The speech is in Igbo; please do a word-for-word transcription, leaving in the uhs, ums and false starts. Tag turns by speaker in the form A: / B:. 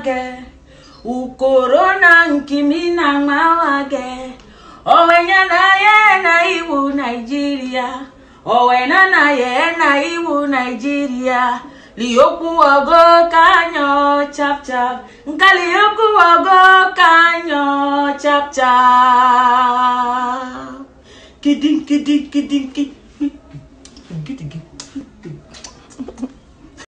A: mawage ukorona nkimina mawage owenya na ye na iwu Nigeria owena na ye na iwu Nigeria liyoku ogo kanyo chap chap nkali yoku ogo kanyo chap chap kidin kidin kidin kidin